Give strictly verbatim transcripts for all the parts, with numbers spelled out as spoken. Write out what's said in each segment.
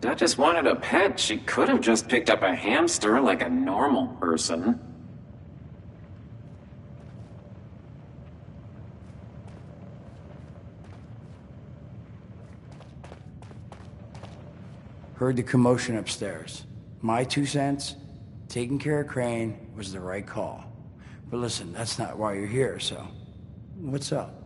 Duchess wanted a pet. She could have just picked up a hamster like a normal person. Heard the commotion upstairs. My two cents? Taking care of Crane was the right call. But listen, that's not why you're here, so... What's up?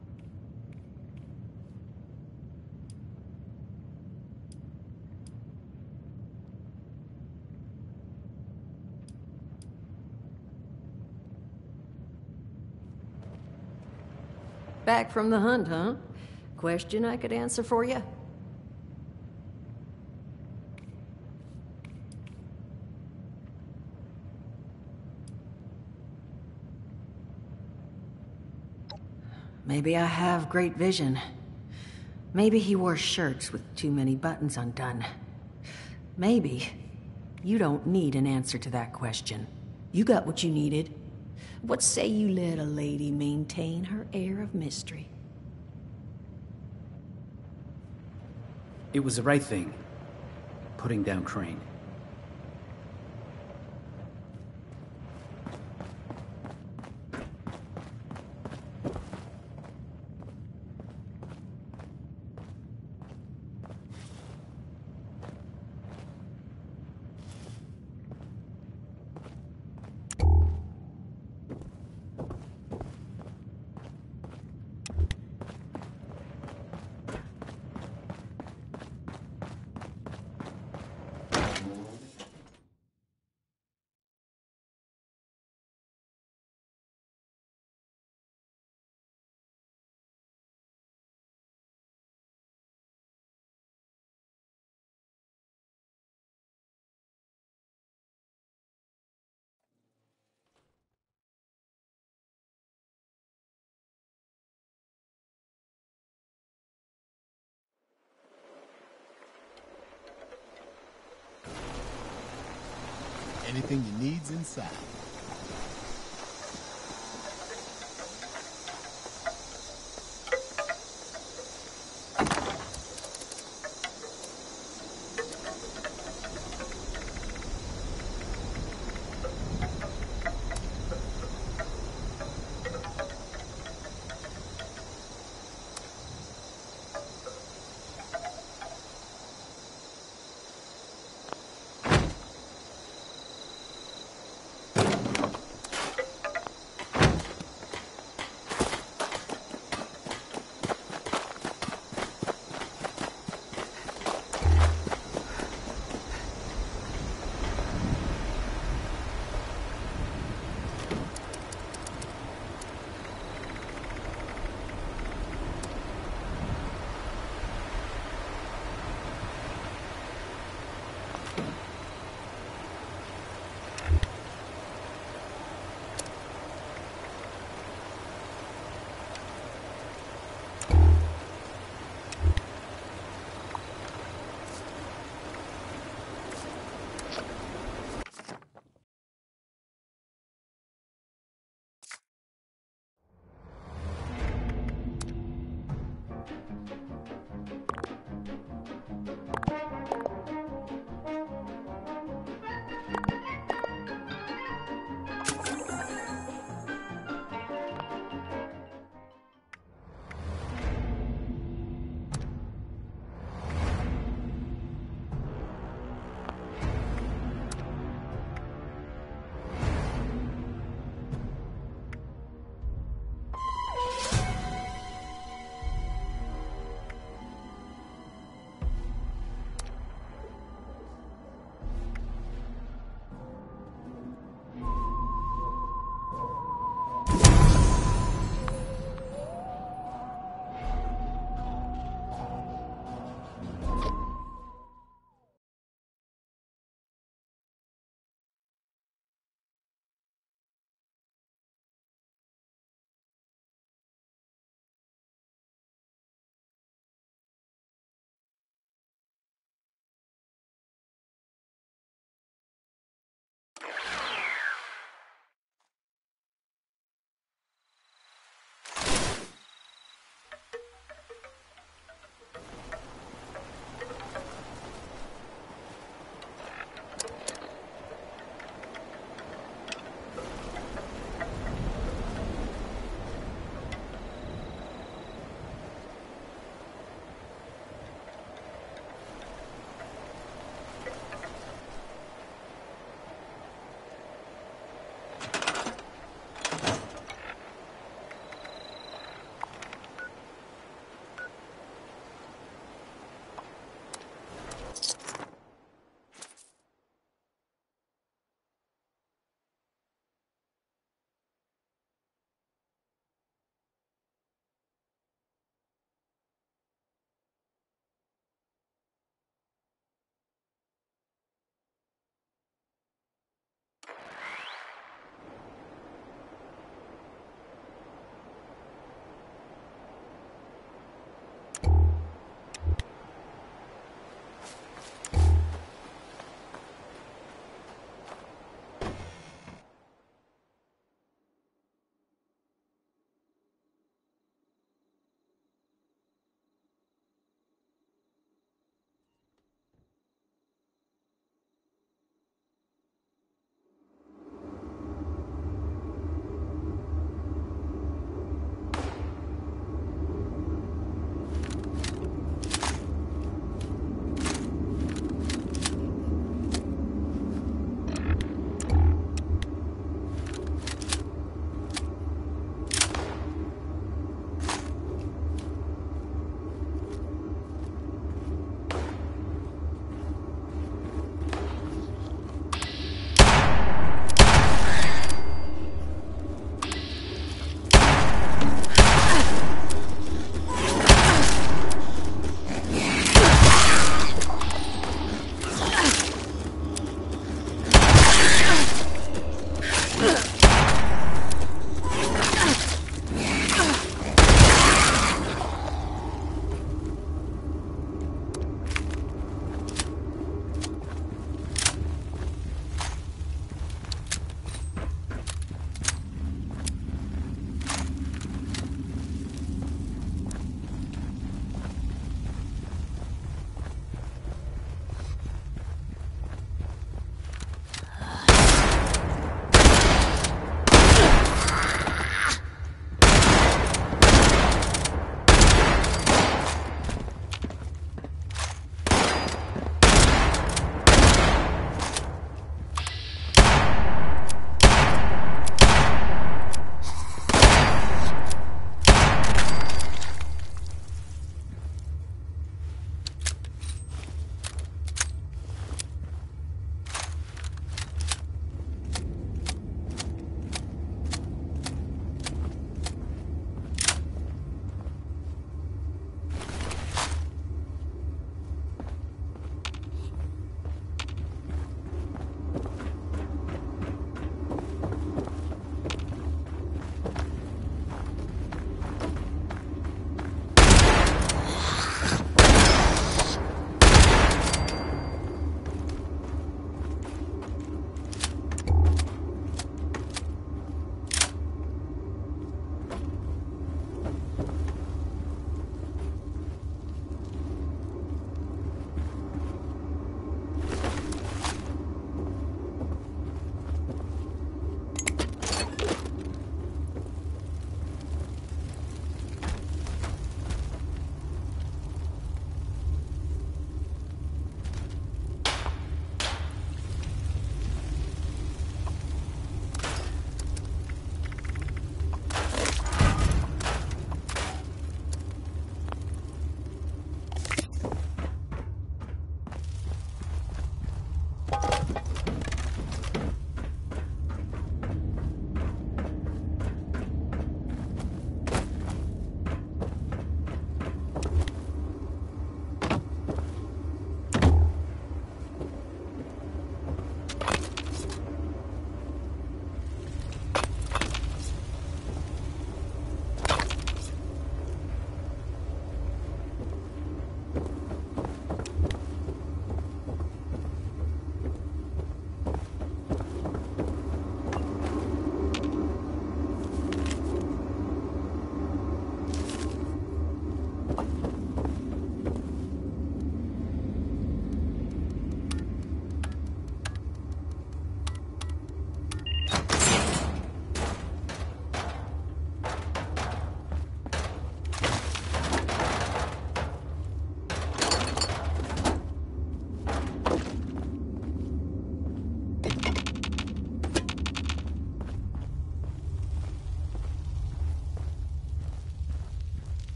Back from the hunt, huh? Question I could answer for you? Maybe I have great vision. Maybe he wore shirts with too many buttons undone. Maybe you don't need an answer to that question. You got what you needed. What say you let a lady maintain her air of mystery? It was the right thing, putting down Crane. Anything you need's inside.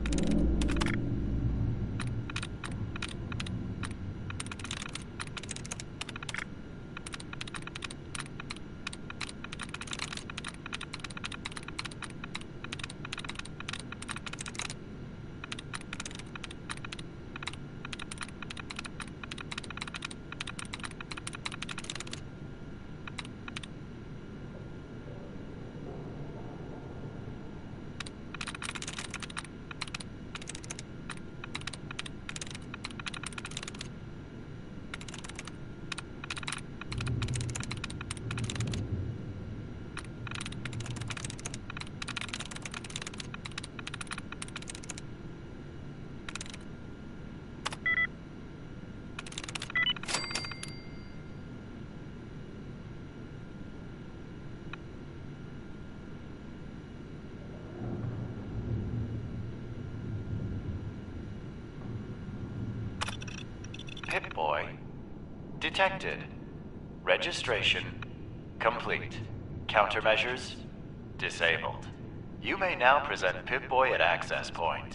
Pip-Boy detected. Registration complete. Countermeasures disabled. You may now present Pip-Boy at access point.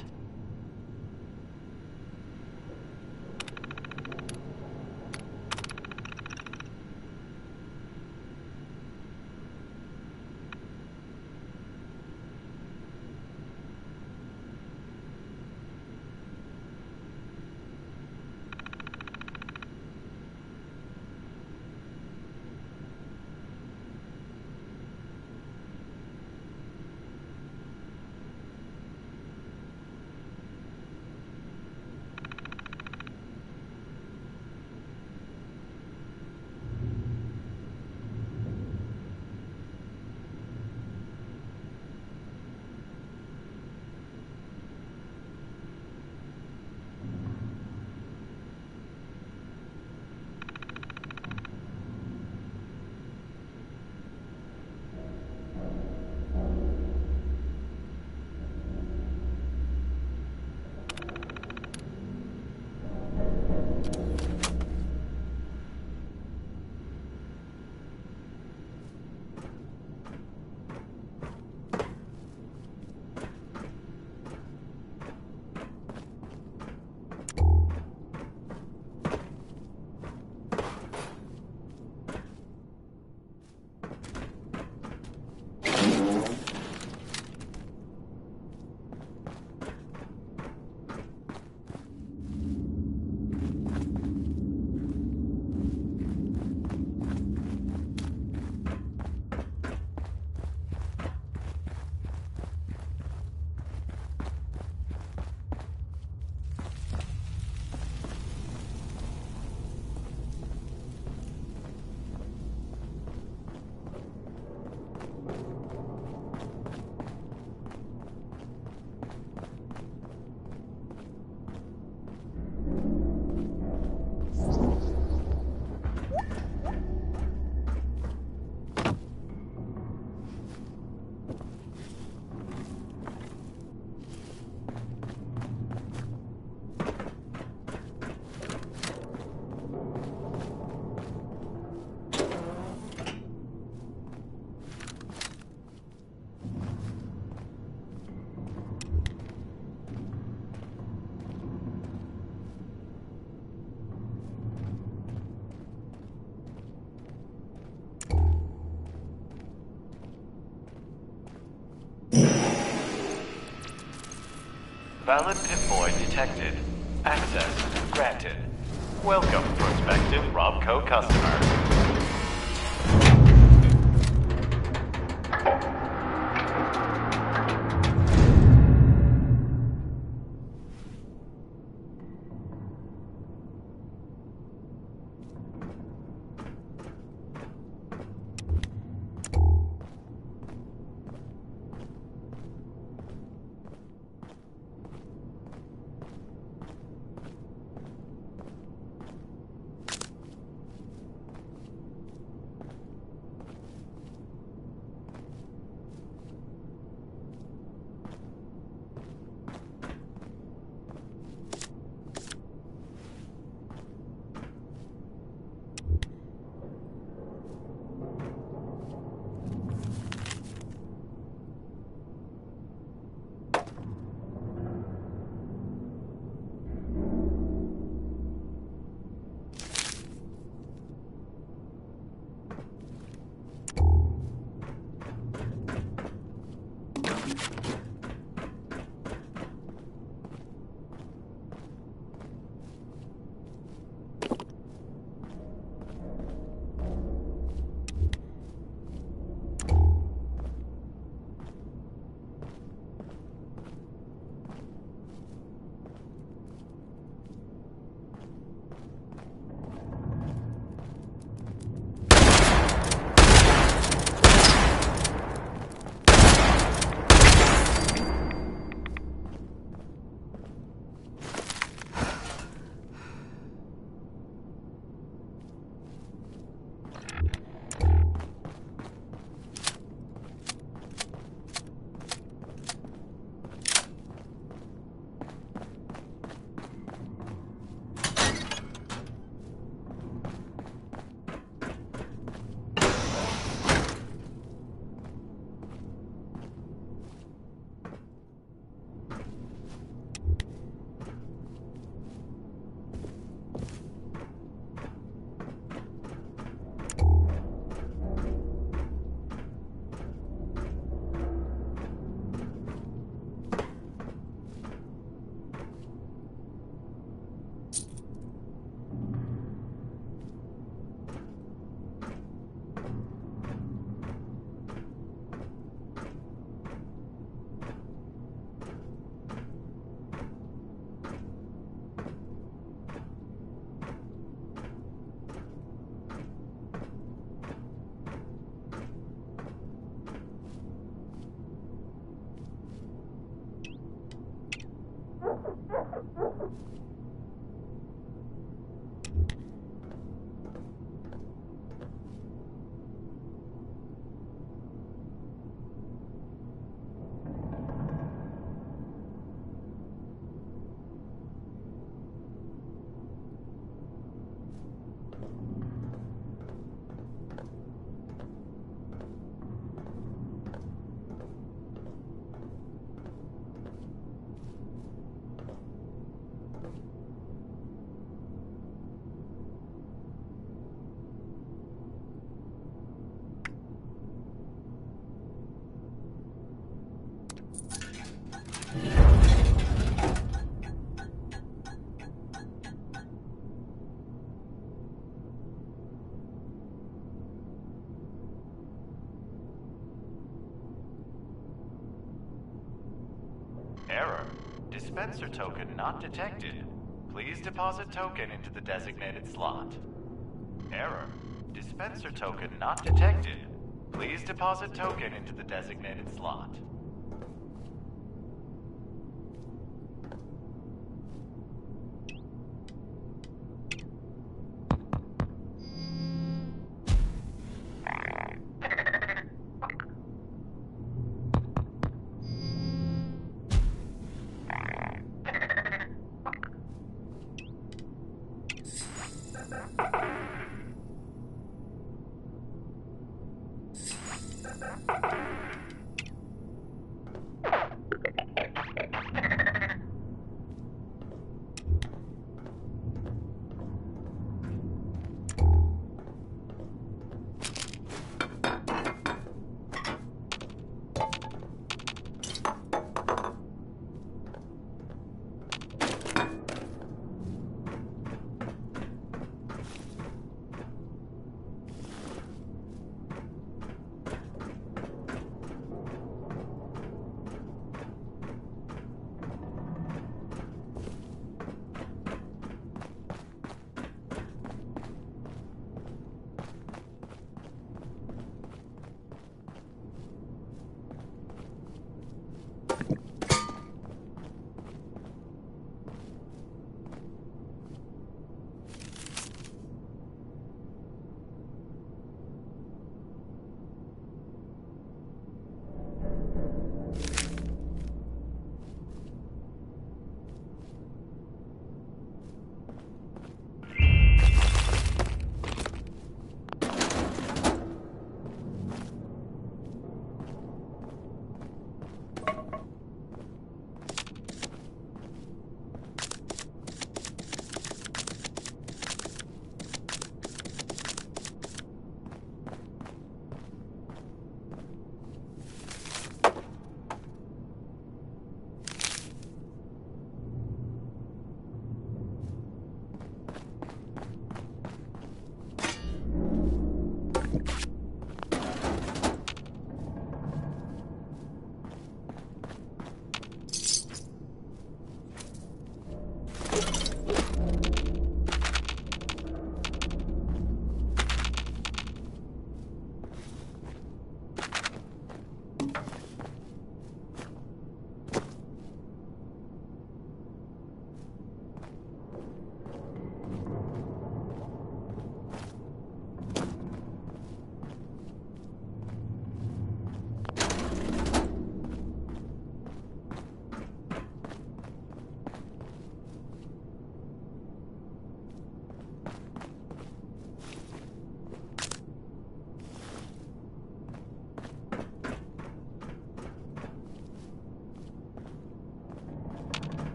Valid Pip-Boy detected. Access granted. Welcome, prospective Robco customer. Error. Dispenser token not detected. Please deposit token into the designated slot. Error. Dispenser token not detected. Please deposit token into the designated slot.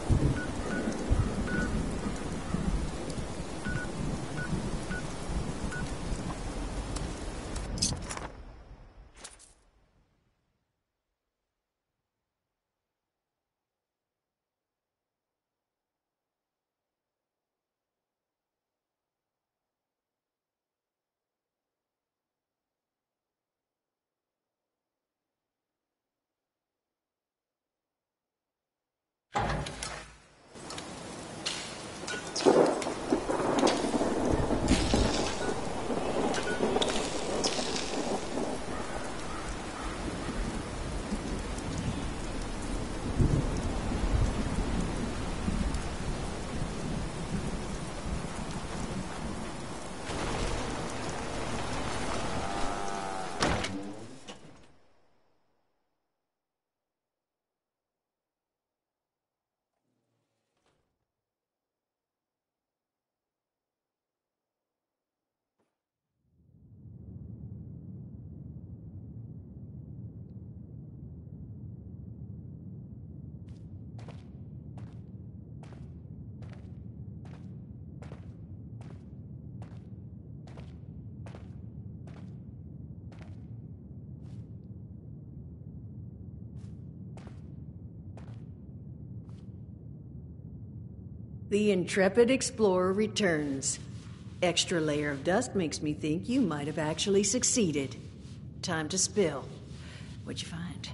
The intrepid explorer returns. Extra layer of dust makes me think you might have actually succeeded. Time to spill. What'd you find?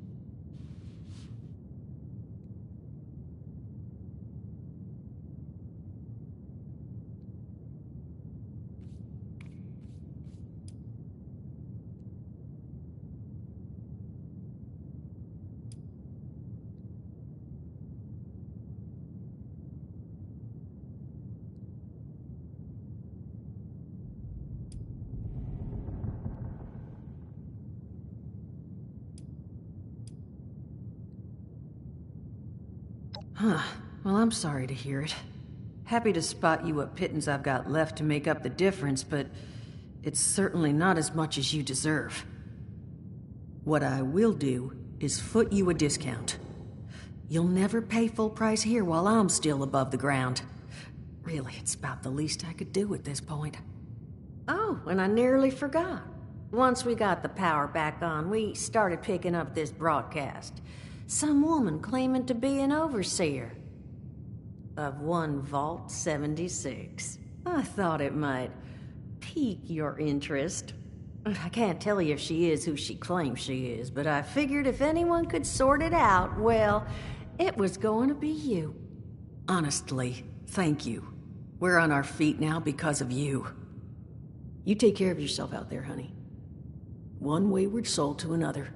Huh. Well, I'm sorry to hear it. Happy to spot you what pittance I've got left to make up the difference, but it's certainly not as much as you deserve. What I will do is foot you a discount. You'll never pay full price here while I'm still above the ground. Really, it's about the least I could do at this point. Oh, and I nearly forgot. Once we got the power back on, we started picking up this broadcast. Some woman claiming to be an overseer of one Vault seventy-six. I thought it might pique your interest. I can't tell you if she is who she claims she is, but I figured if anyone could sort it out, well, it was going to be you. Honestly, thank you. We're on our feet now because of you. You take care of yourself out there, honey. One wayward soul to another.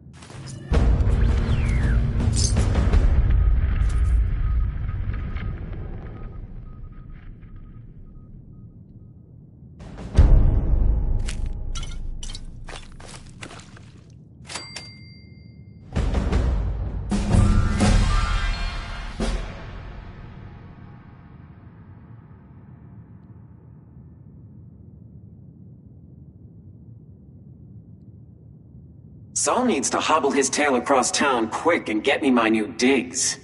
Saul needs to hobble his tail across town quick and get me my new digs.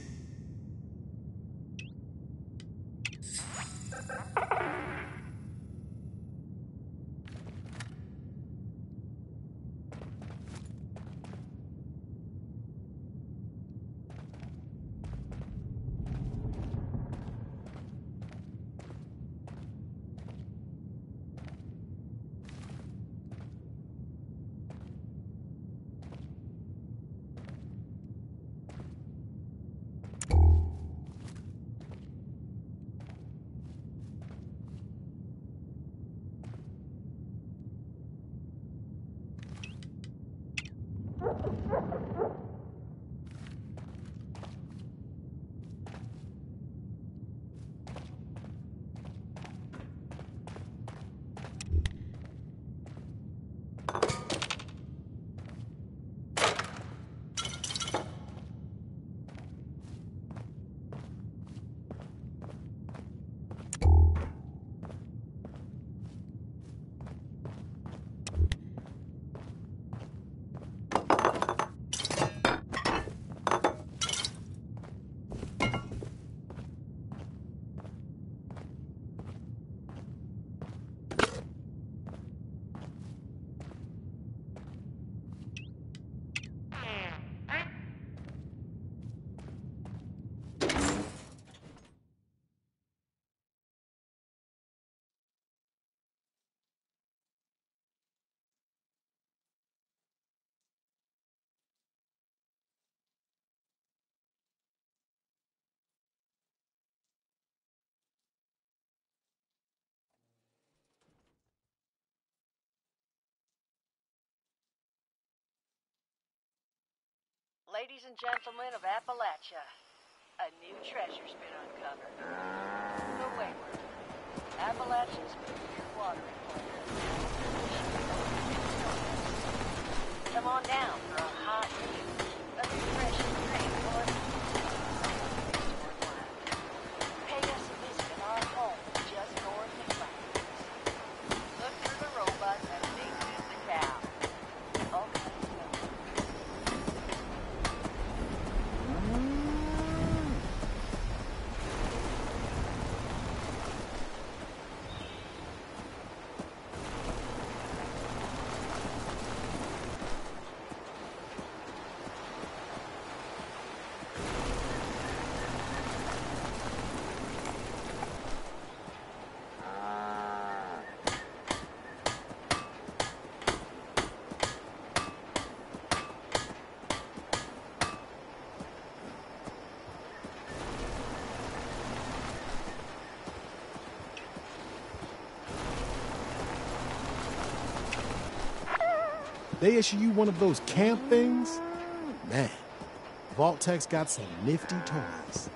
Ladies and gentlemen of Appalachia, a new treasure's been uncovered. The Wayward, Appalachia's premier watering place. Come on down for a hot view, a refreshing drink, or pay us a visit in our home just north of Clarence. Look through the robots and dig through the cow. All kinds of stuff. They issue you one of those camp things? Man, Vault-Tech's got some nifty toys.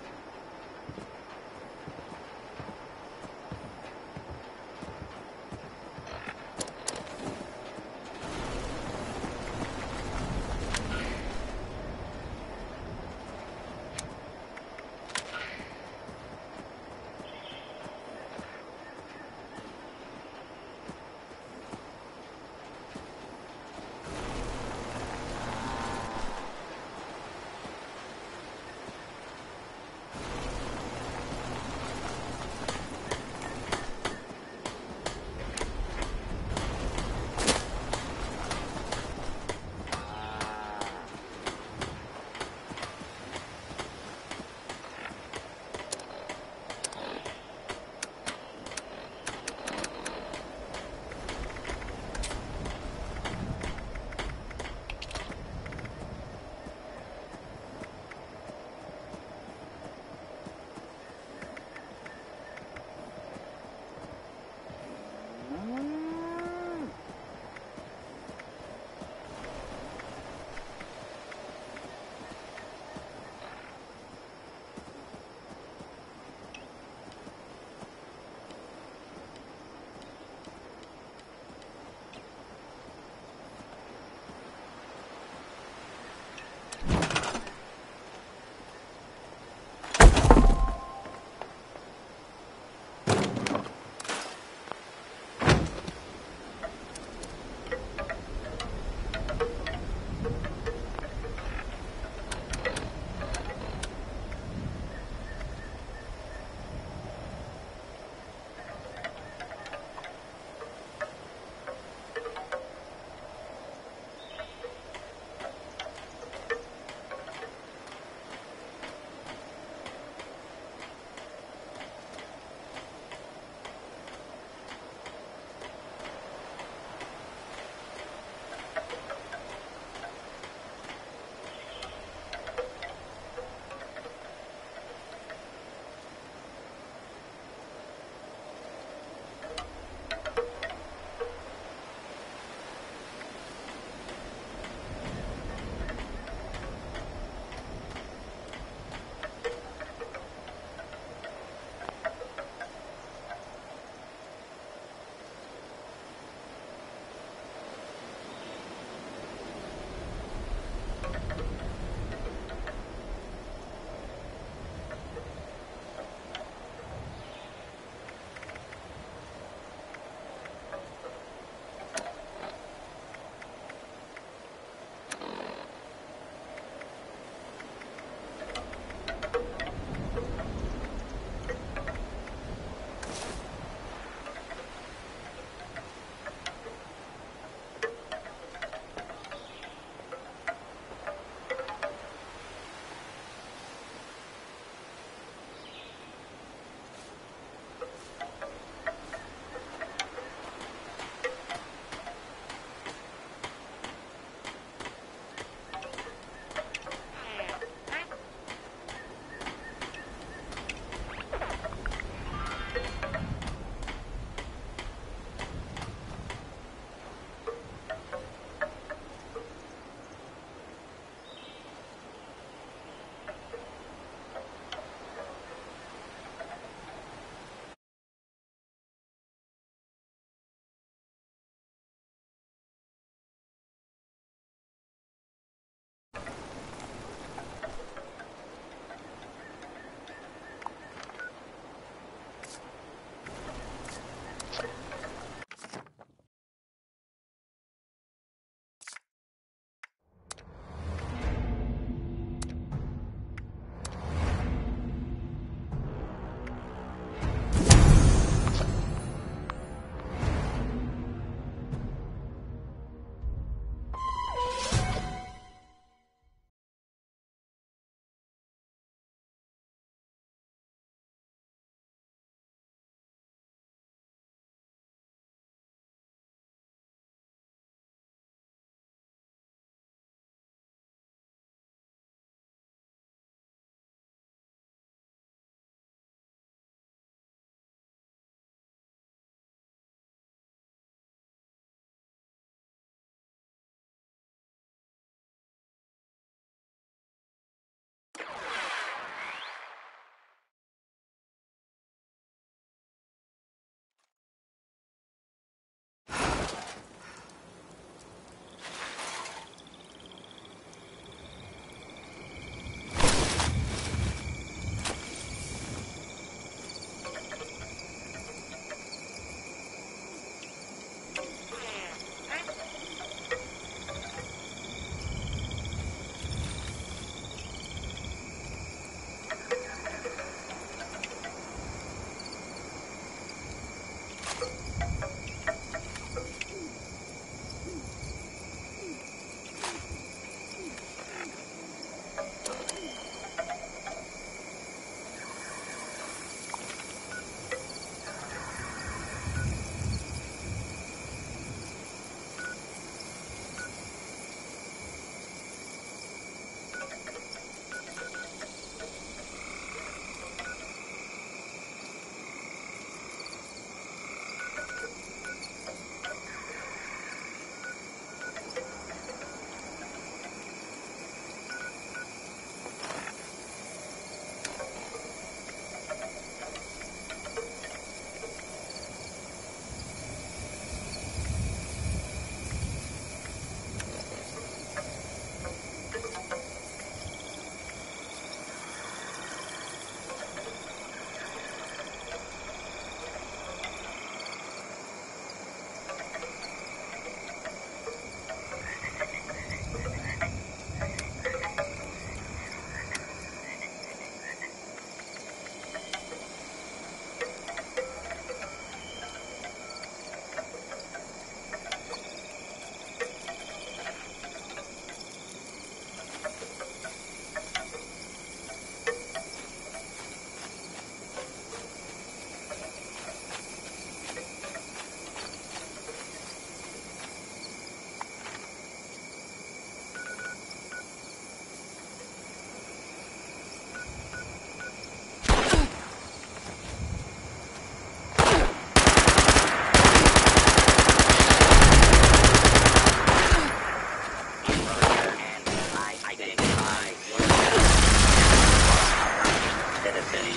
city.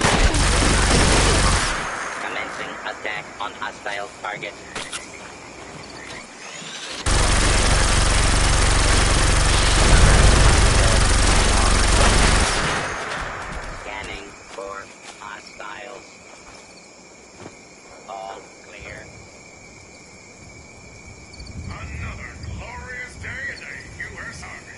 Commencing attack on hostile target. Scanning for hostiles. All clear. Another glorious day in the U S Army.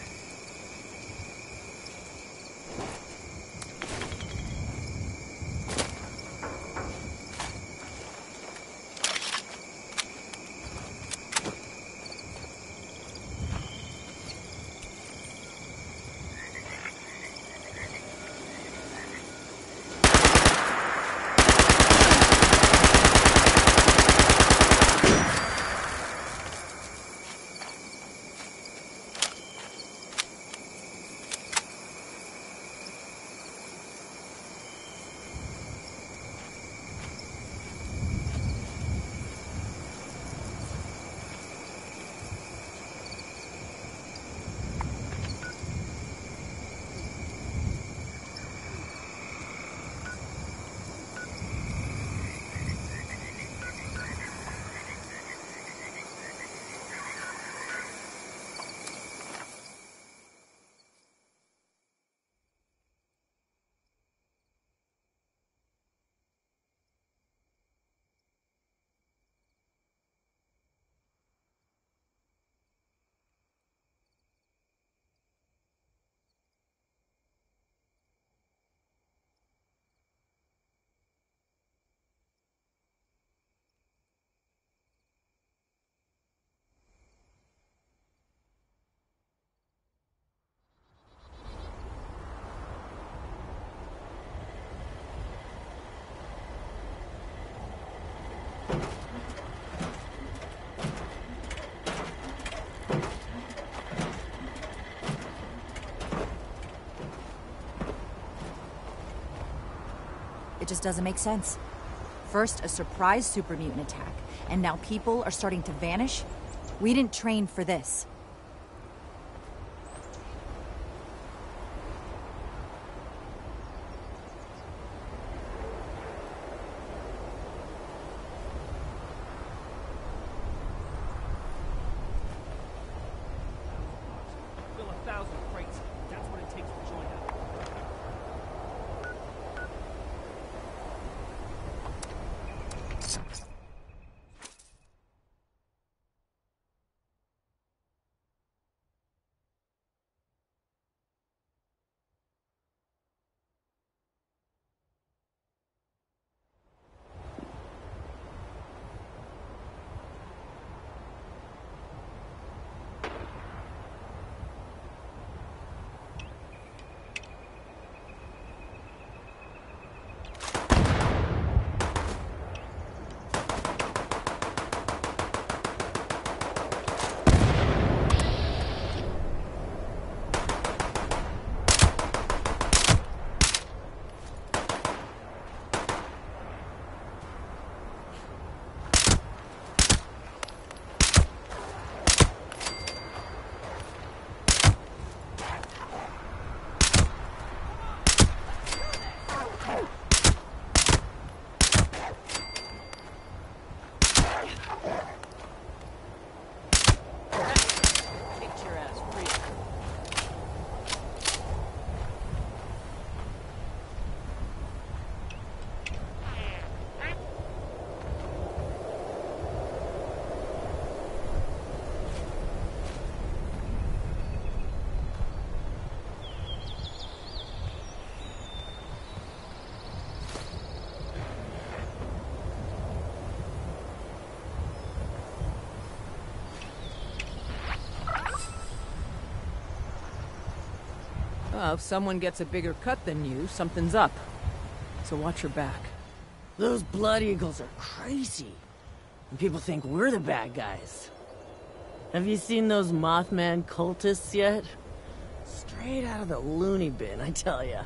It just doesn't make sense. First, a surprise super mutant attack, and now people are starting to vanish? We didn't train for this. Fill a thousand crates. That's what it takes to join up. Well, if someone gets a bigger cut than you, something's up. So watch your back. Those Blood Eagles are crazy. And people think we're the bad guys. Have you seen those Mothman cultists yet? Straight out of the loony bin, I tell ya.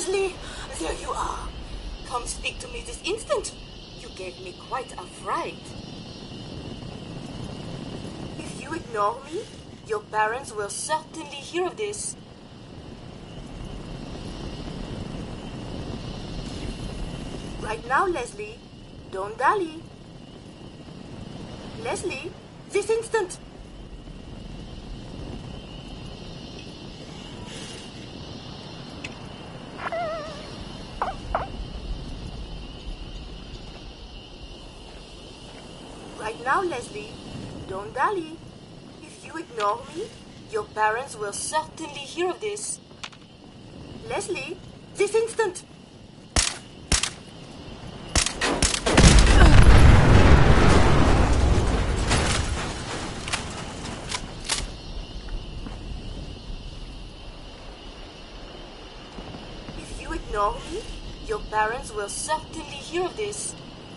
Leslie, there you are. Come speak to me this instant. You gave me quite a fright. If you ignore me, your parents will certainly hear of this. Right now, Leslie. Don't dally. Leslie, this instant. Right now, Leslie. Don't dally. If you ignore me, your parents will certainly hear of this. Leslie, this instant. If you ignore me, your parents will certainly hear of this.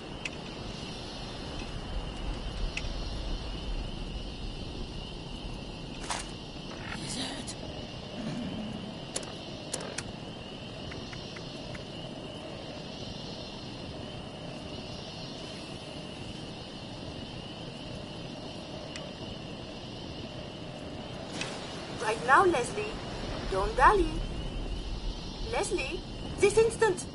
Right now, Leslie. Don't dally. Leslie, this instant.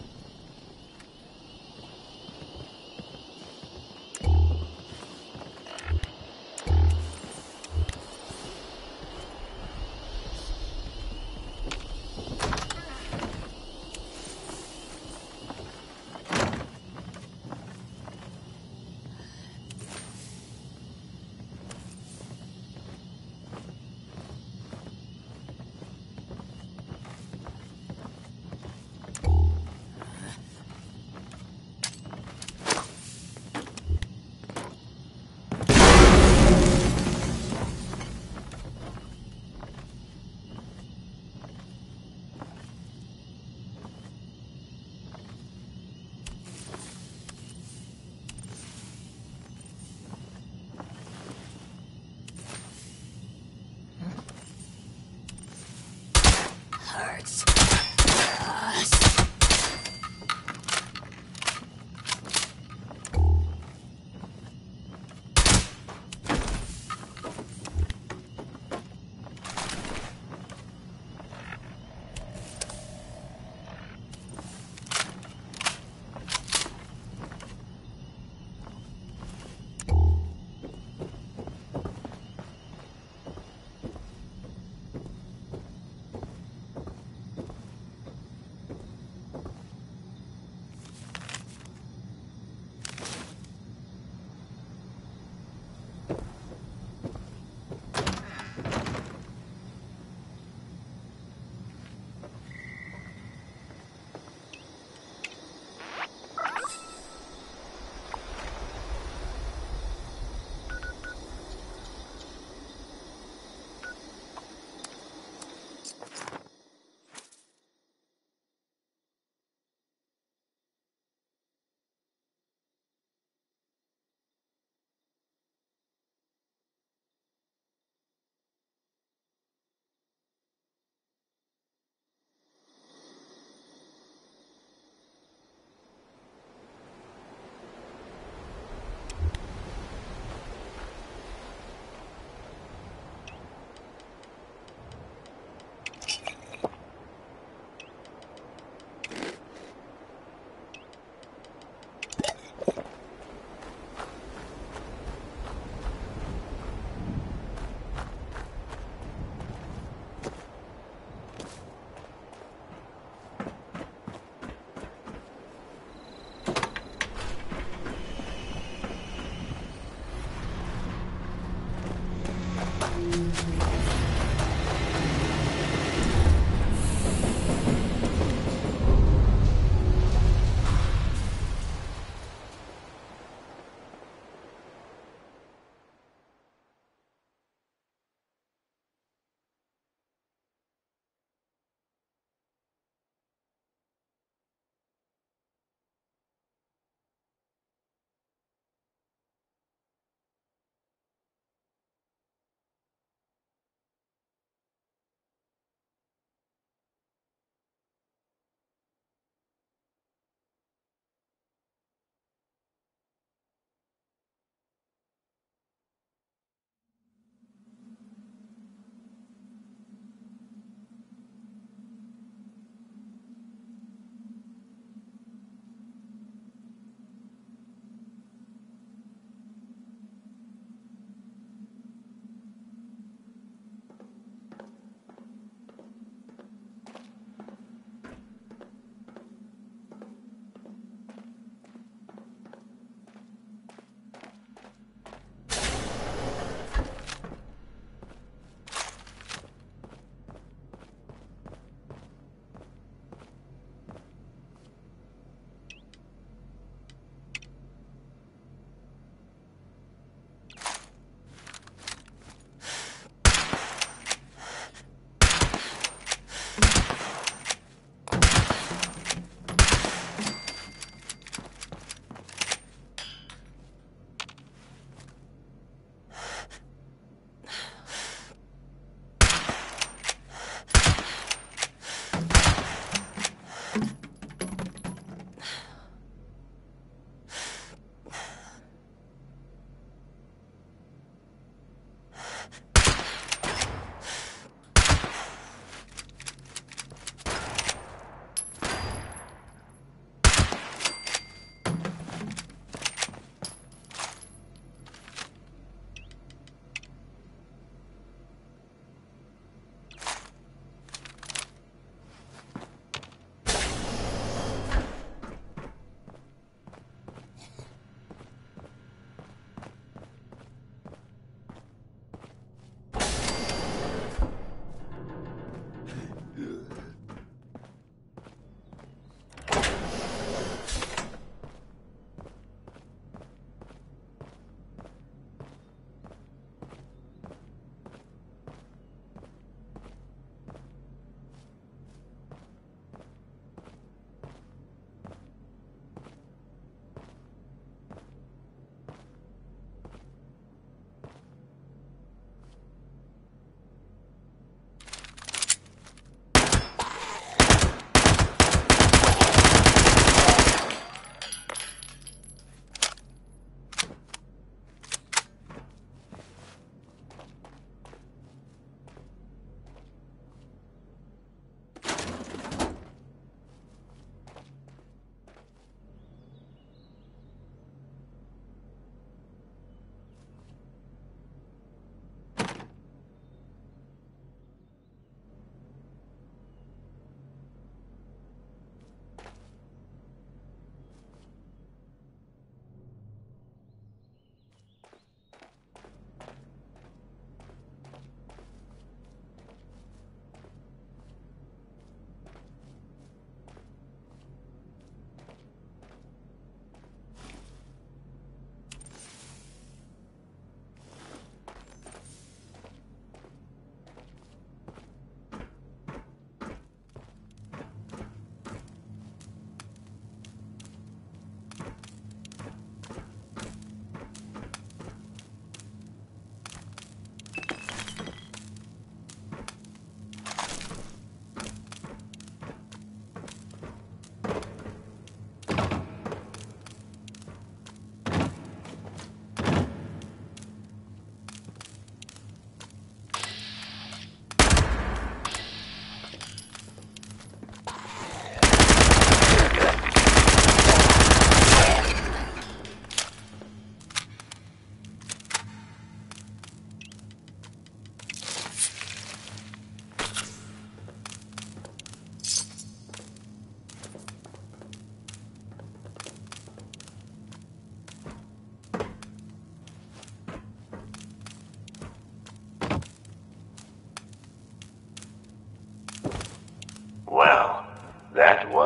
Hurts.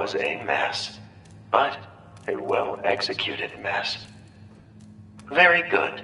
was a mess, but a well-executed mess. Very good.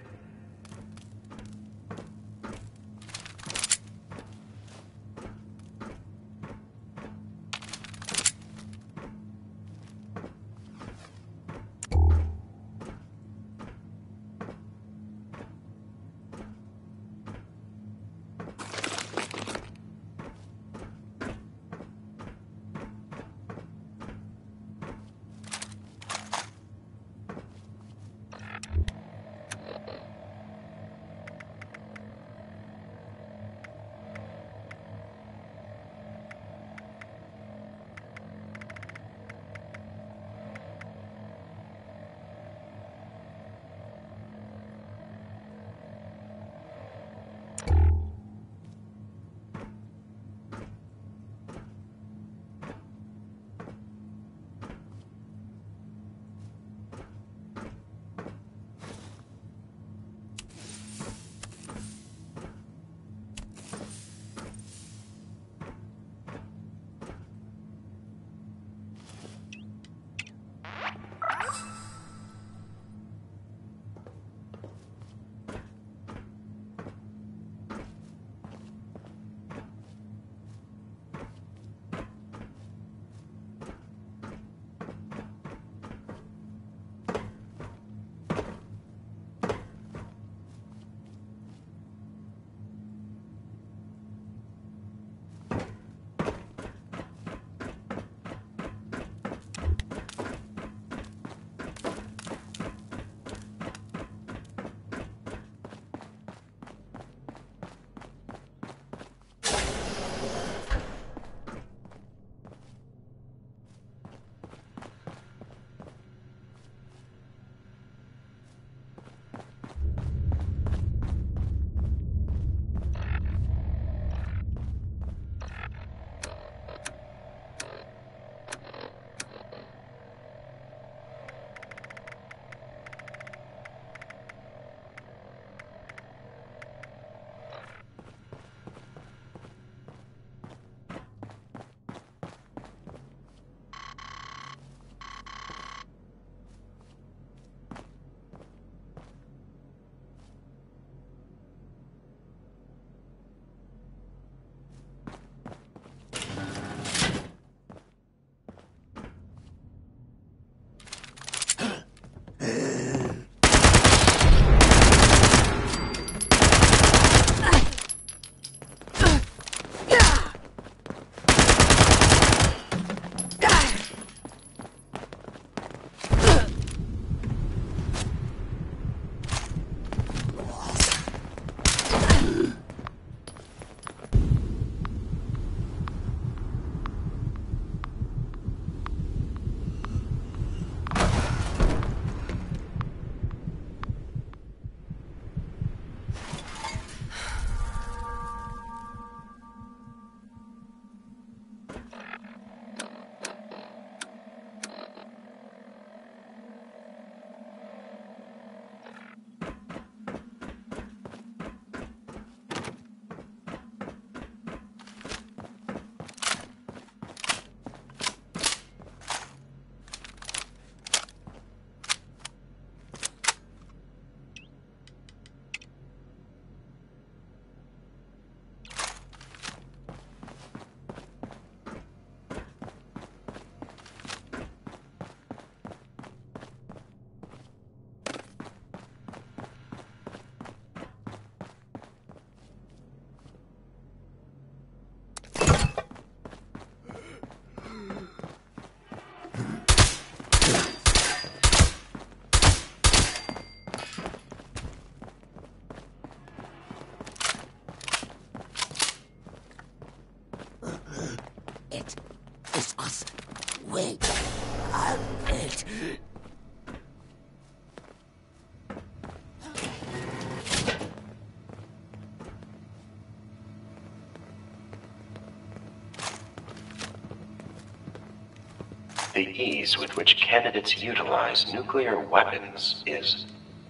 The ease with which candidates utilize nuclear weapons is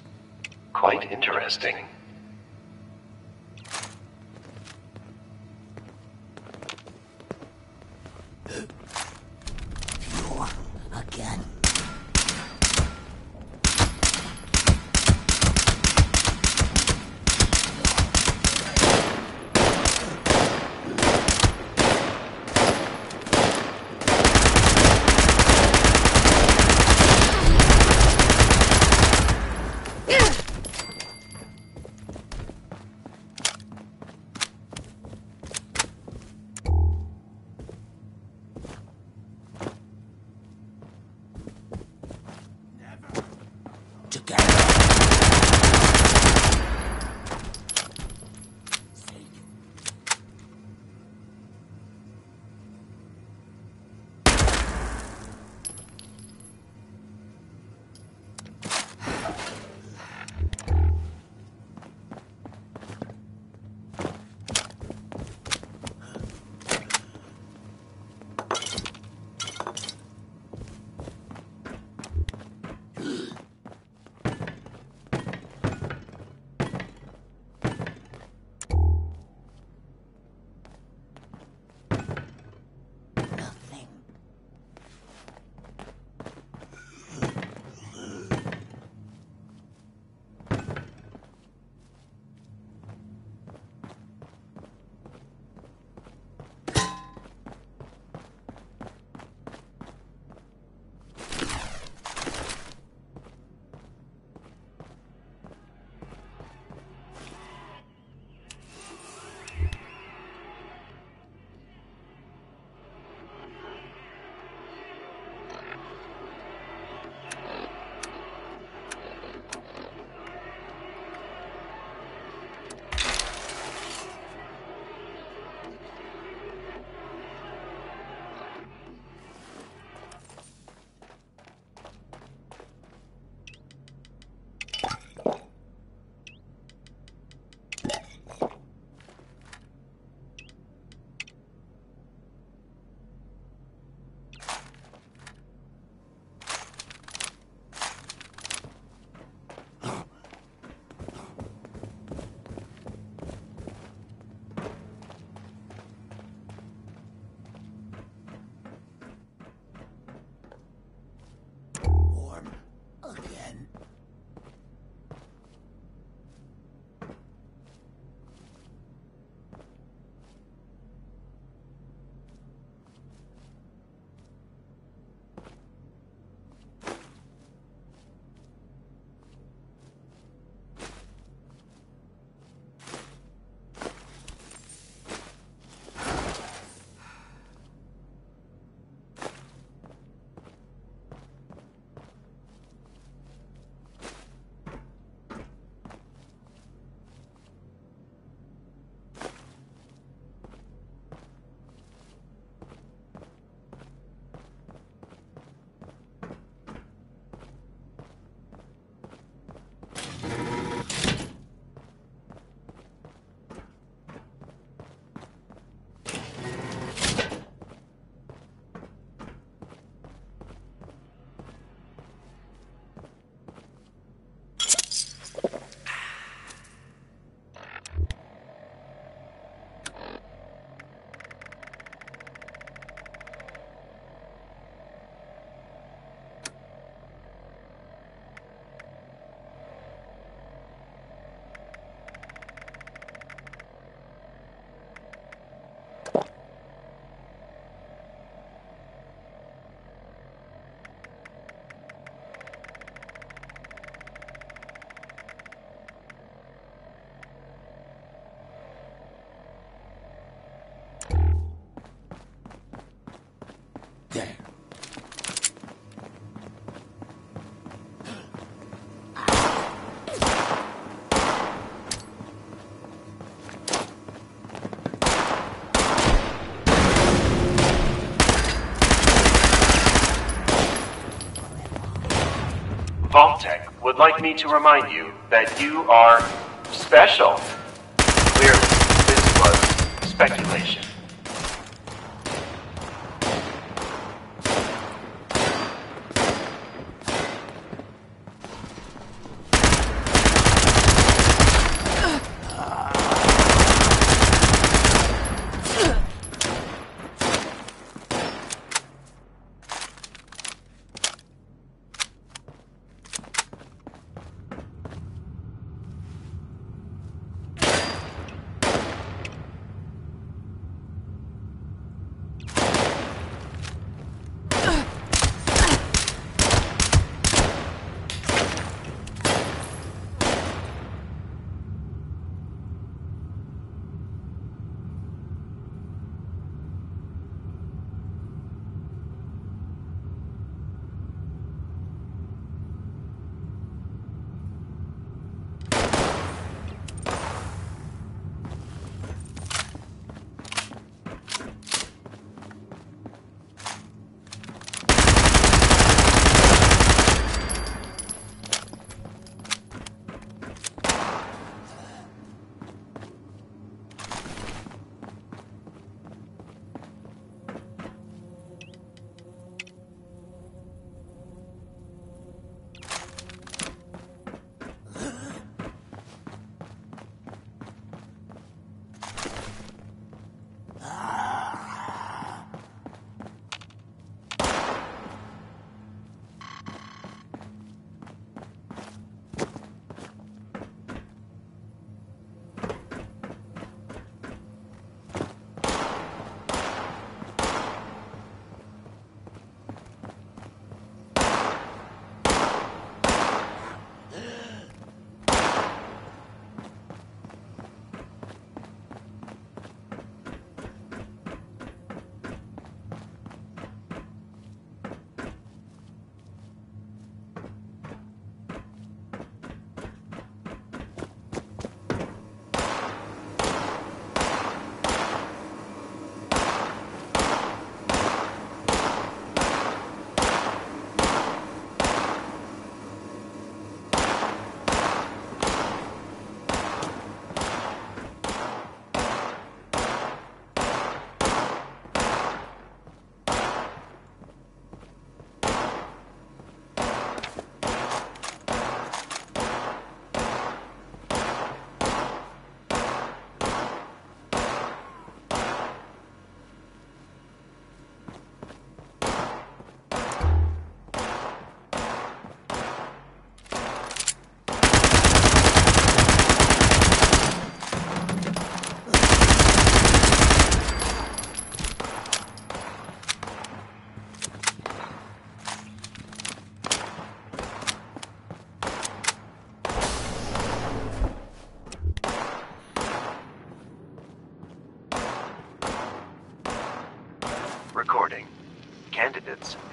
quite interesting. Vault-Tec would like me to remind you that you are special. Clearly, this was speculation.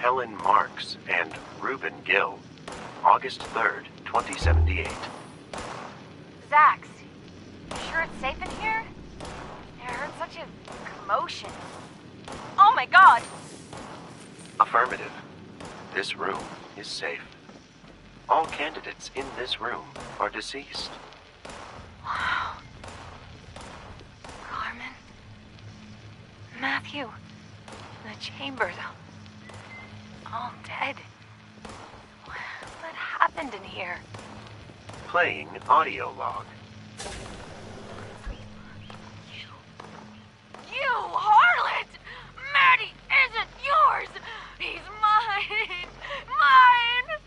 Helen Marks and Reuben Gill, August third, twenty seventy-eight. Zax, you sure it's safe in here? I heard such a commotion. Oh my god! Affirmative. This room is safe. All candidates in this room are deceased. Wow. Carmen? Matthew? The Chambers? All dead. What happened in here? Playing audio log. You harlot! Maddie isn't yours! He's mine! Mine!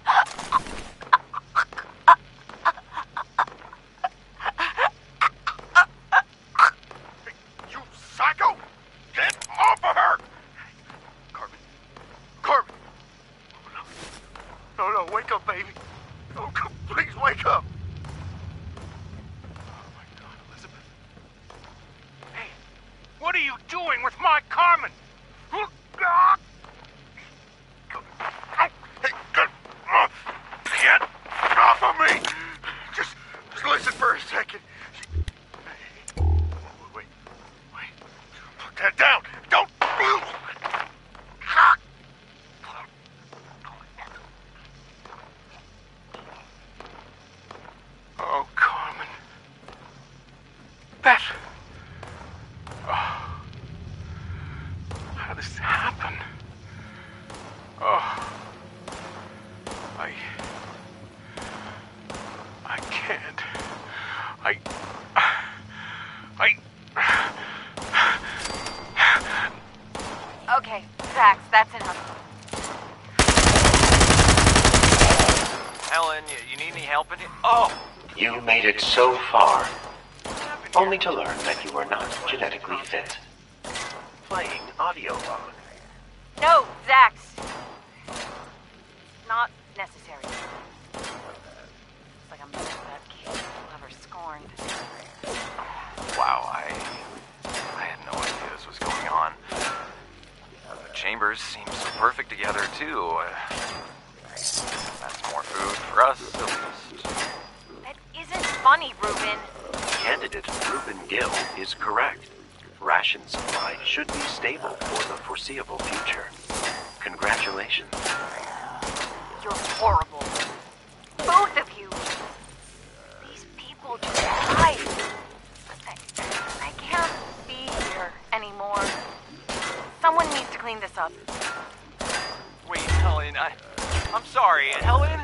You psycho! Get off of her! Carmen. Carmen! No, no, wake up, baby. Oh, come, please wake up. Oh, my God, Elizabeth. Hey, what are you doing with my Carmen? Hey, get off! Get off of me! Just, just listen for a second. She, wait, wait. Put that down. Don't move! Oh, Carmen. That... Oh. How did this happen? Oh. I... I can't. I... I... Okay, Zax, that's enough. Helen, you, you need any help in here? Oh! You made it so far, only to learn that you were not genetically fit. Playing audio log. No, Zax. Not necessary. It's like I'm that kid who ever scorned. Wow, I... I had no idea this was going on. The Chambers seem so perfect together, too. Uh, that's more food for us, at least. That isn't funny, Reuben. Candidate Reuben Gill is correct. Ration supply should be stable for the foreseeable future. Congratulations. You're horrible. Both of you. These people just died. I, I can't be here anymore. Someone needs to clean this up. Wait, Helen, I... I'm sorry, Helen?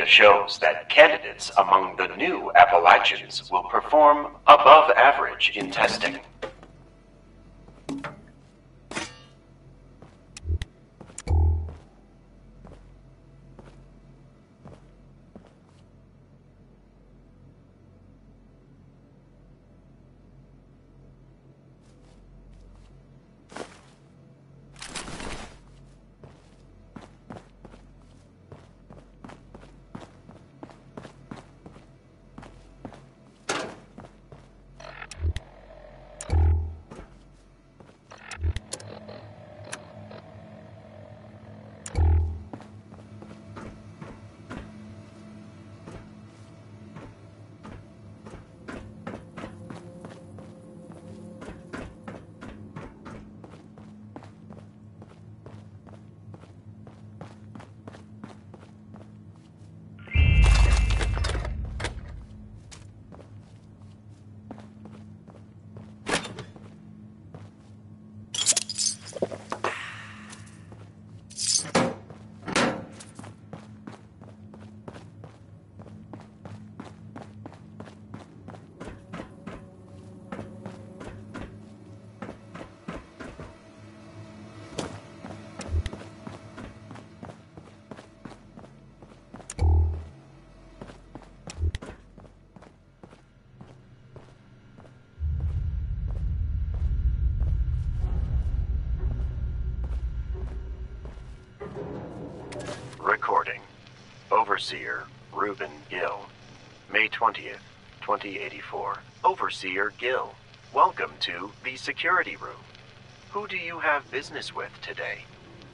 data shows that candidates among the new Appalachians will perform above average in testing. Recording. Overseer Reuben Gill. May twentieth, twenty eighty-four. Overseer Gill, welcome to the security room. Who do you have business with today?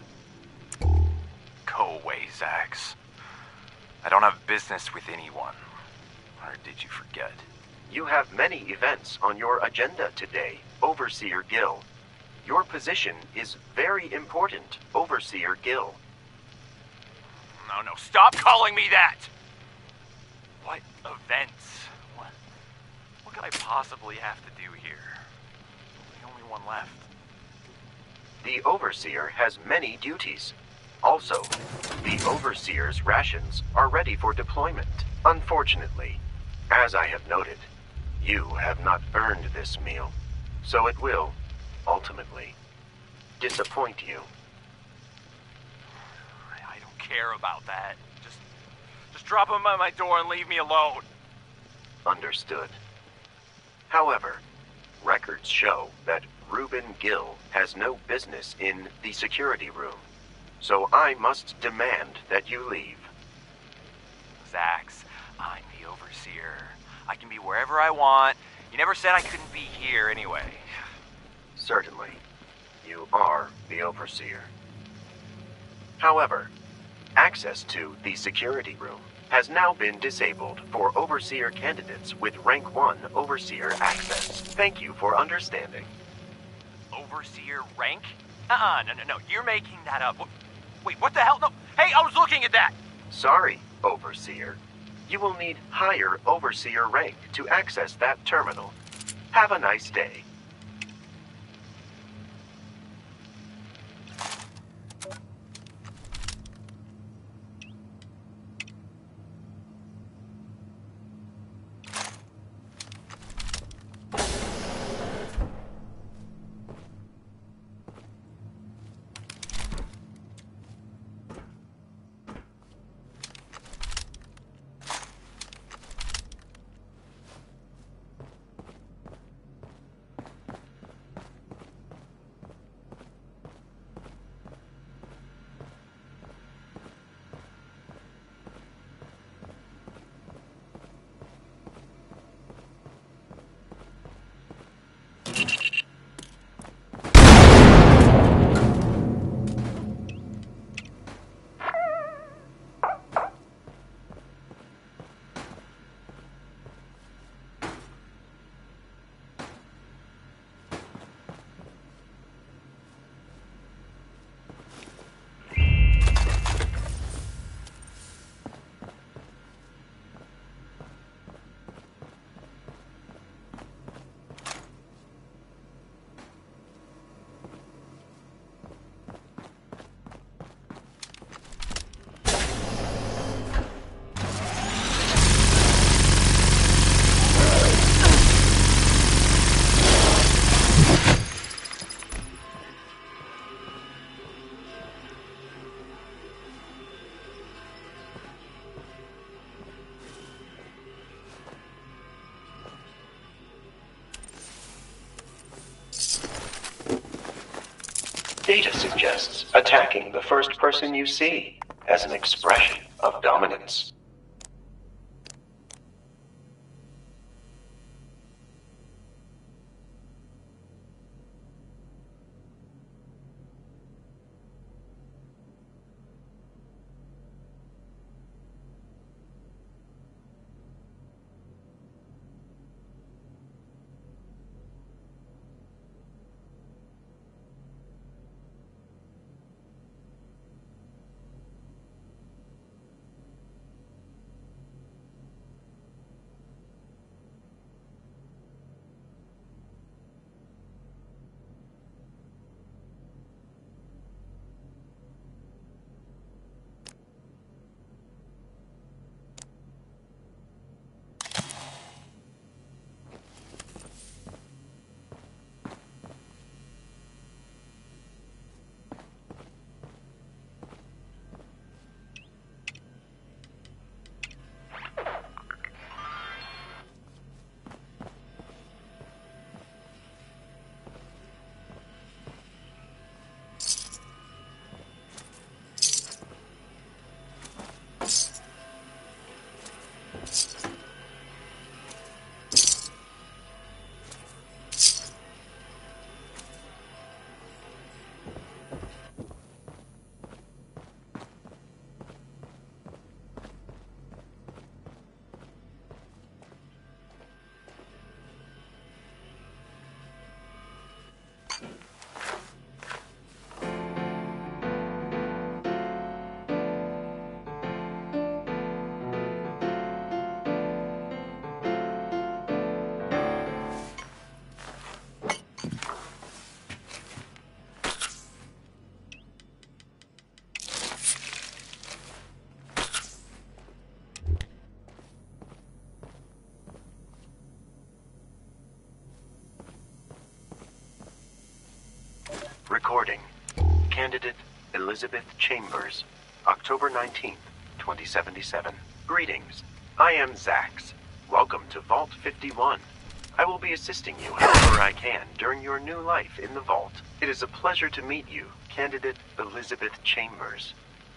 Go away, Zax. I don't have business with anyone. Or did you forget? You have many events on your agenda today, Overseer Gill. Your position is very important, Overseer Gill. No, no, stop calling me that! What events? What, what could I possibly have to do here? I'm the only one left. The Overseer has many duties. Also, the Overseer's rations are ready for deployment. Unfortunately, as I have noted, you have not earned this meal, so it will, ultimately, disappoint you. I don't care about that. Just, just drop them at my door and leave me alone. Understood. However, records show that Reuben Gill has no business in the security room, so I must demand that you leave. Zax, I'm the Overseer. I can be wherever I want. You never said I couldn't be here anyway. Certainly, you are the Overseer. However, access to the security room has now been disabled for Overseer candidates with Rank one Overseer access. Thank you for understanding. Overseer rank? Uh-uh, no, no, no, you're making that up. Wait, what the hell? No, hey, I was looking at that! Sorry, Overseer. You will need higher Overseer rank to access that terminal. Have a nice day. Data suggests attacking the first person you see as an expression of dominance. Recording. Candidate Elizabeth Chambers, October nineteenth, twenty seventy-seven. Greetings. I am Zax. Welcome to Vault fifty-one. I will be assisting you however I can during your new life in the Vault. It is a pleasure to meet you, Candidate Elizabeth Chambers.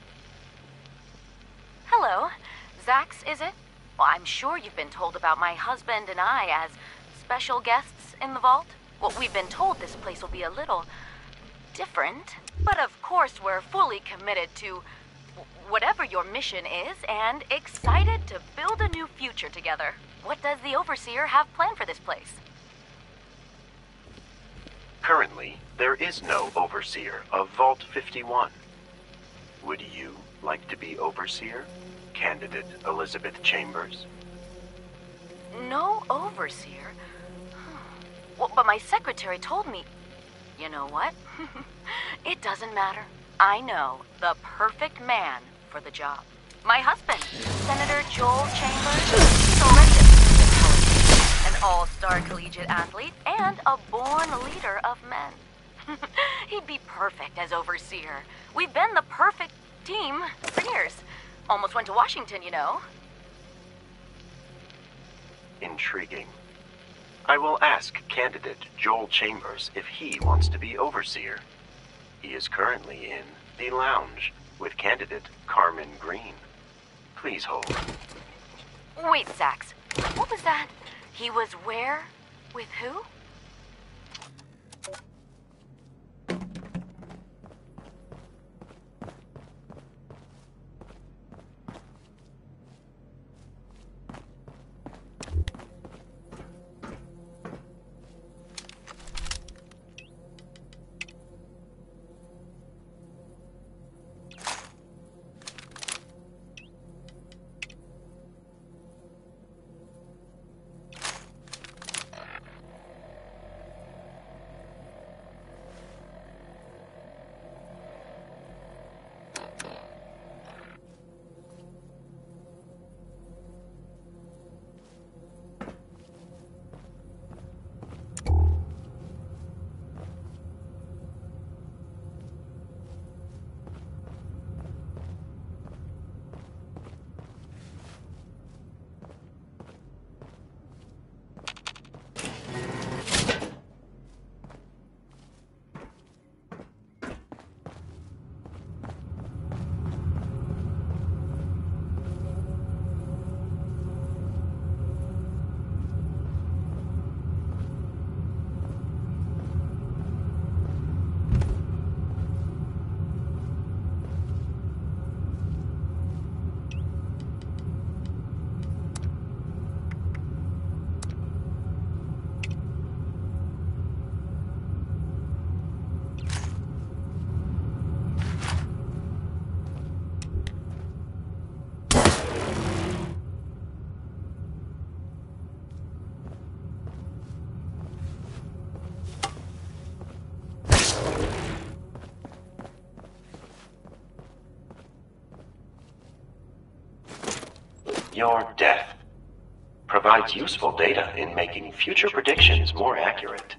Hello. Zax, is it? Well, I'm sure you've been told about my husband and I as special guests in the Vault. Well, we've been told this place will be a little different, but of course we're fully committed to whatever your mission is and excited to build a new future together. What does the Overseer have planned for this place? Currently, there is no Overseer of Vault fifty-one. Would you like to be Overseer, Candidate Elizabeth Chambers? No Overseer? Well, but my secretary told me... You know what? It doesn't matter. I know the perfect man for the job. My husband, Senator Joel Chambers, he's already a an all-star collegiate athlete and a born leader of men. He'd be perfect as Overseer. We've been the perfect team for years. Almost went to Washington, you know. Intriguing. I will ask candidate Joel Chambers if he wants to be Overseer. He is currently in the lounge with candidate Carmen Green. Please hold. Wait, Zax. What was that? He was where? With who? Your death provides useful data in making future predictions more accurate.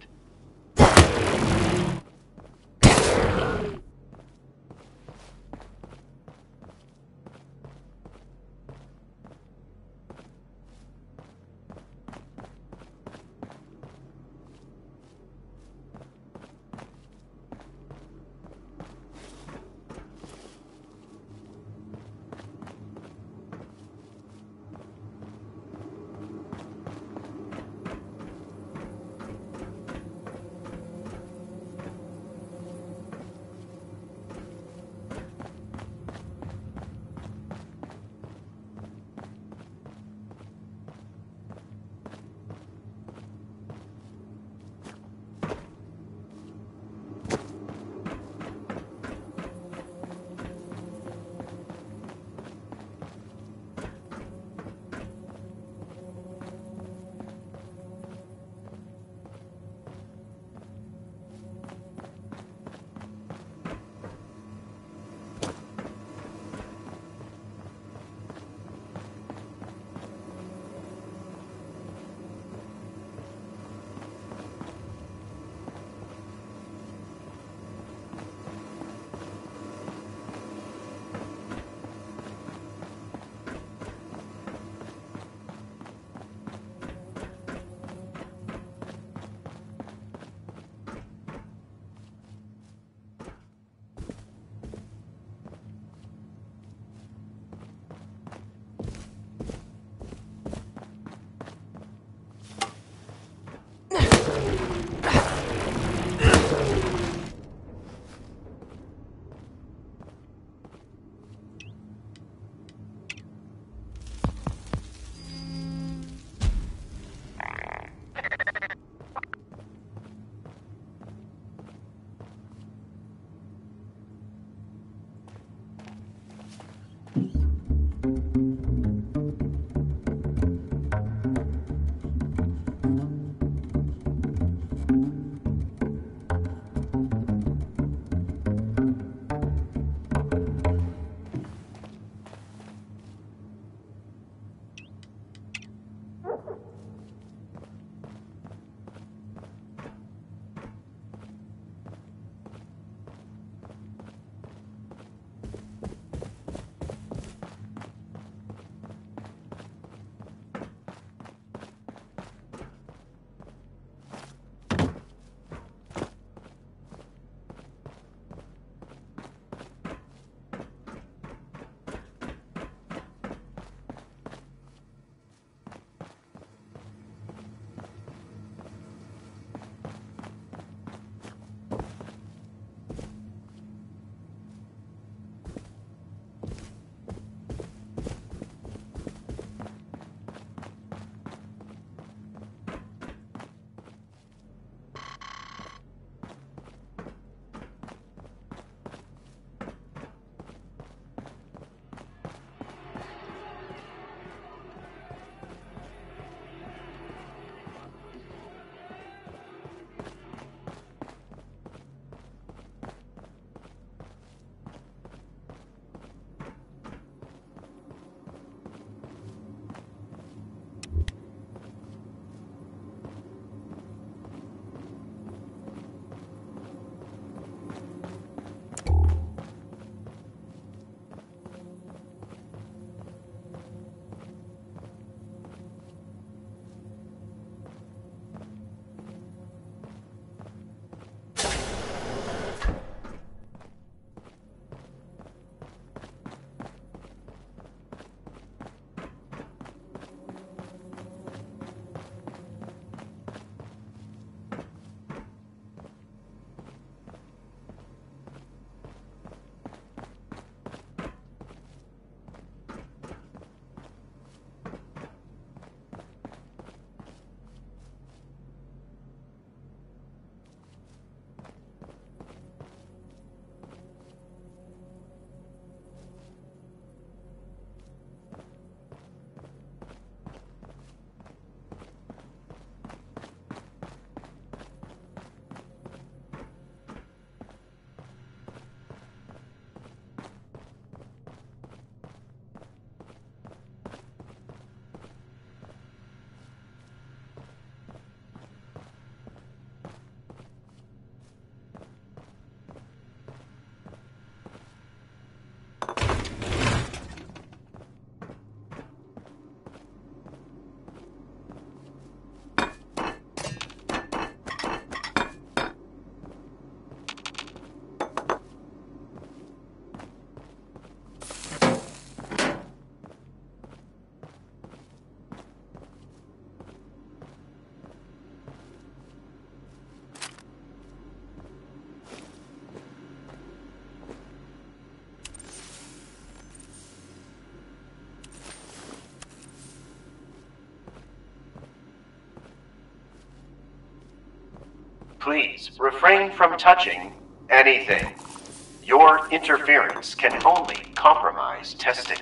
Please refrain from touching anything. Your interference can only compromise testing.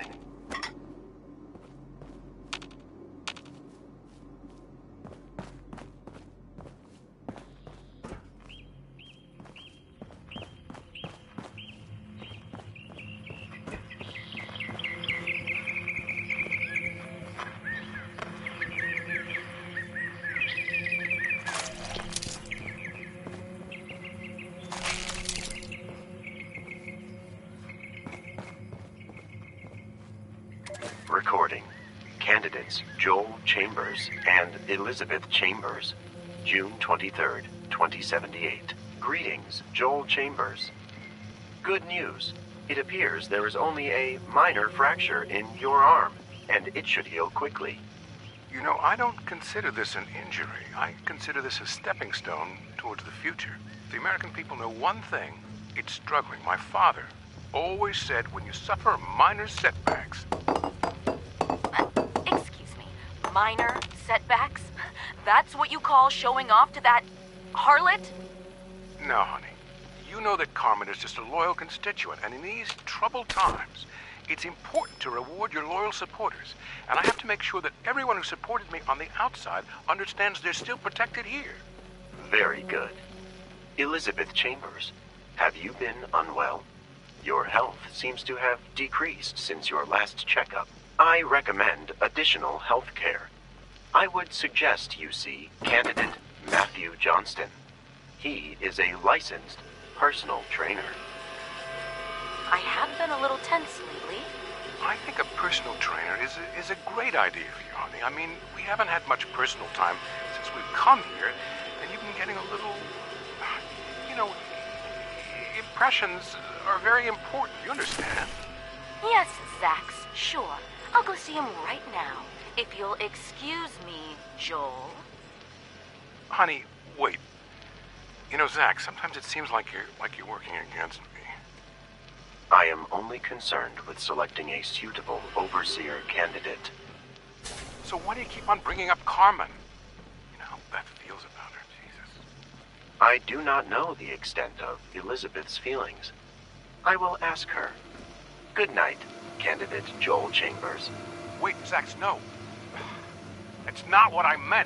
Recording. Candidates Joel Chambers and Elizabeth Chambers. June twenty-third, twenty seventy-eight. Greetings, Joel Chambers. Good news. It appears there is only a minor fracture in your arm, and it should heal quickly. You know, I don't consider this an injury. I consider this a stepping stone towards the future. The American people know one thing. It's struggling. My father always said when you suffer minor setbacks... Excuse me. Minor setbacks? That's what you call showing off to that harlot? No, honey. You know that Carmen is just a loyal constituent, and in these troubled times, it's important to reward your loyal supporters. And I have to make sure that everyone who supported me on the outside understands they're still protected here. Very good. Elizabeth Chambers, have you been unwell? Your health seems to have decreased since your last checkup. I recommend additional health care. I would suggest you see candidate Matthew Johnston. He is a licensed personal trainer. I have been a little tense lately. I think a personal trainer is a, is a great idea for you, honey. I mean, we haven't had much personal time since we've come here, and you've been getting a little, you know, impressions are very important, you understand? Yes, Zax, sure. I'll go see him right now. If you'll excuse me, Joel. Honey, wait. You know, Zach, sometimes it seems like you're like you're working against me. I am only concerned with selecting a suitable overseer candidate. So why do you keep on bringing up Carmen? You know how Beth feels about her, Jesus. I do not know the extent of Elizabeth's feelings. I will ask her. Good night, candidate Joel Chambers. Wait, Zax, no. That's not what I meant.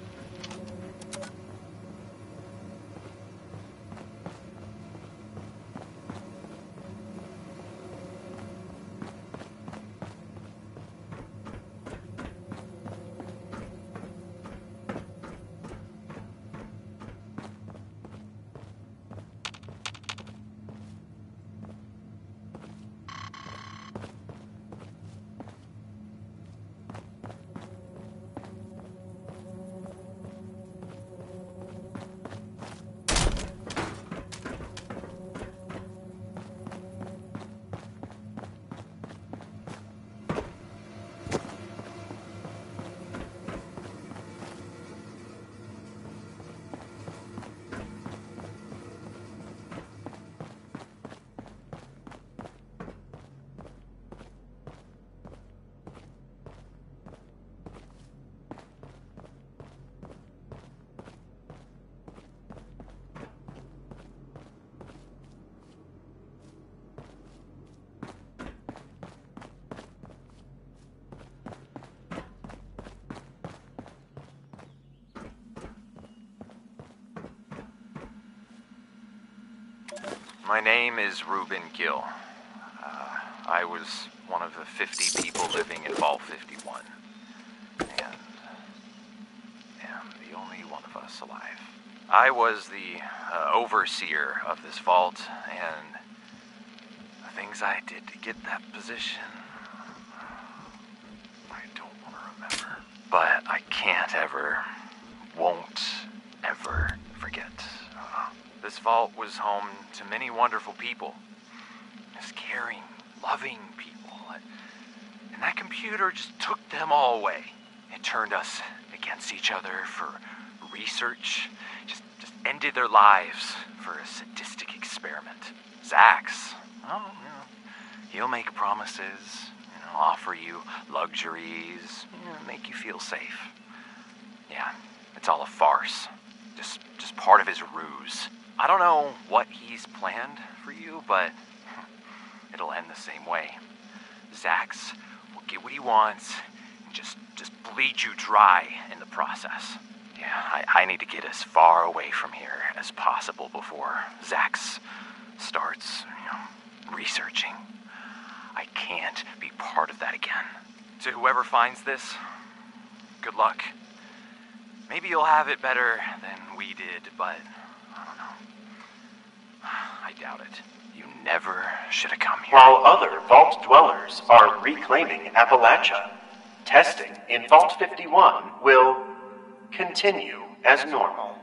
My name is Reuben Gill. Uh, I was one of the fifty people living in Vault fifty-one. And am the only one of us alive. I was the uh, overseer of this vault, and the things I did to get that position, I don't want to remember. But I can't ever, won't ever forget. Uh, This vault was home to many wonderful people. Just caring, loving people. And that computer just took them all away. It turned us against each other for research. Just, just ended their lives for a sadistic experiment. Zax, oh, you know, he'll make promises, you know, offer you luxuries, you know, make you feel safe. Yeah, it's all a farce. Just, just part of his ruse. I don't know what he's planned for you, but it'll end the same way. Zax will get what he wants and just, just bleed you dry in the process. Yeah, I, I need to get as far away from here as possible before Zax starts, you know, researching. I can't be part of that again. To whoever finds this, good luck. Maybe you'll have it better than we did, but I don't know. I doubt it. You never should have come here. While other Vault dwellers are reclaiming Appalachia, testing in Vault fifty-one will continue as normal.